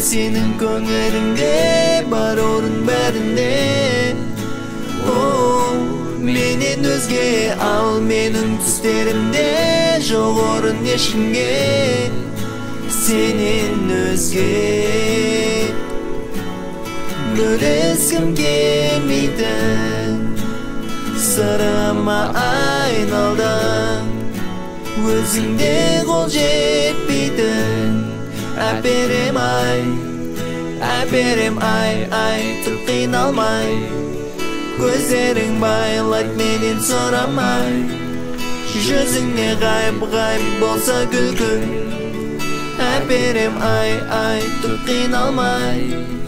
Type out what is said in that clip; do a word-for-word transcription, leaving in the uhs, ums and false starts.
сенің көңіліңде бар орын бәрінде. О, менен өзге ал менің түстерімде жоқ орын ешкімге сенен өзге. Бөлескім келмейді, сырыма айналдың, өзіңде қол жетпейді. Әперем ай, әперем ай, ай, түл қиналмай, көздерің байлайды менен сұрамай, жүзіңе ғайып-ғайып болса күлкің. Әперем ай, ай, түл қиналмай.